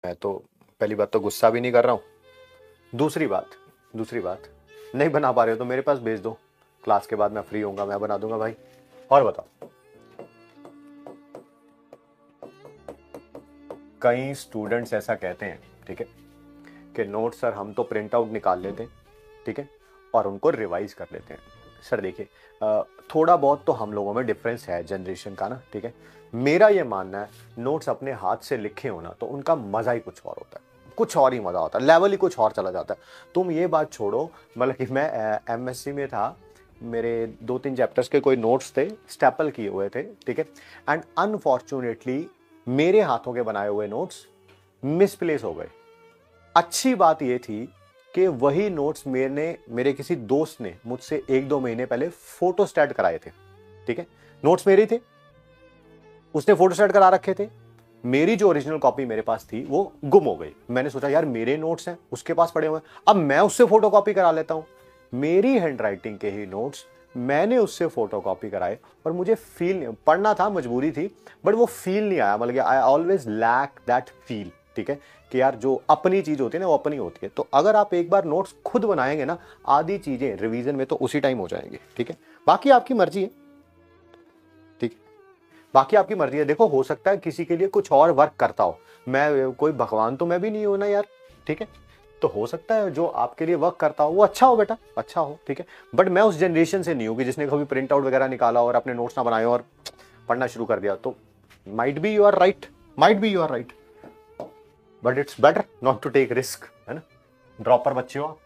मैं तो पहली बात तो गुस्सा भी नहीं कर रहा हूँ। दूसरी बात नहीं बना पा रहे हो तो मेरे पास भेज दो, क्लास के बाद मैं फ्री होऊंगा, मैं बना दूंगा भाई। और बताओ। कई स्टूडेंट्स ऐसा कहते हैं, ठीक है, कि नोट सर हम तो प्रिंट आउट निकाल लेते हैं, ठीक है, और उनको रिवाइज कर लेते हैं। सर देखिए, थोड़ा बहुत तो हम लोगों में डिफरेंस है जनरेशन का ना, ठीक है। मेरा ये मानना है नोट्स अपने हाथ से लिखे हो ना तो उनका मजा ही कुछ और होता है, कुछ और ही मजा होता है, लेवल ही कुछ और चला जाता है। तुम ये बात छोड़ो, मतलब कि मैं एमएससी में था, मेरे 2-3 चैप्टर्स के कोई नोट्स थे, स्टेपल किए हुए थे, ठीक है, एंड अनफॉर्चुनेटली मेरे हाथों के बनाए हुए नोट्स मिसप्लेस हो गए। अच्छी बात यह थी कि वही नोट्स मेरे किसी दोस्त ने मुझसे 1-2 महीने पहले फोटोस्टैट कराए थे, ठीक है। नोट्स मेरे थे, उसने फोटोस्टैट करा रखे थे, मेरी जो ओरिजिनल कॉपी मेरे पास थी वो गुम हो गई। मैंने सोचा यार मेरे नोट्स हैं, उसके पास पड़े हुए हैं, अब मैं उससे फोटोकॉपी करा लेता हूं। मेरी हैंडराइटिंग के ही नोट्स मैंने उससे फोटोकॉपी कराए, और मुझे फील पढ़ना था, मजबूरी थी, बट वो फील नहीं आया। मतलब I always lack that feel, ठीक है, कि यार जो अपनी चीज होती है ना वो अपनी होती है। तो अगर आप एक बार नोट्स खुद बनाएंगे ना, आधी चीजें रिवीजन में तो उसी टाइम हो जाएंगी, ठीक है। बाकी आपकी मर्जी है, ठीक है, बाकी आपकी मर्जी है। देखो, हो सकता है किसी के लिए कुछ और वर्क करता हो, मैं कोई भगवान तो मैं भी नहीं हूं ना यार, ठीक है। तो हो सकता है जो आपके लिए वर्क करता हो वो अच्छा हो बेटा, अच्छा हो, ठीक है। बट मैं उस जनरेशन से नहीं हूं कि जिसने कभी प्रिंट आउट वगैरह निकाला और अपने नोट्स ना बनाए और पढ़ना शुरू कर दिया। तो might be you are right, might be you are right, but it's better not to take risk, है ना। ड्रॉपर बच्चे हो आप।